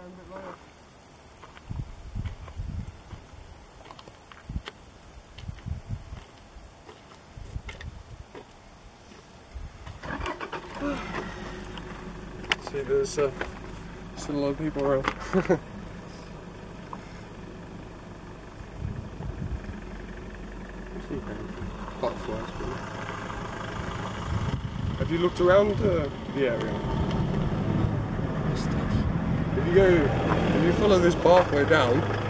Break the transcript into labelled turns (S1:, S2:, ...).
S1: a bit lower. See, there's still a lot of people around. Butterflies. Have you looked around the area? If you follow this pathway down,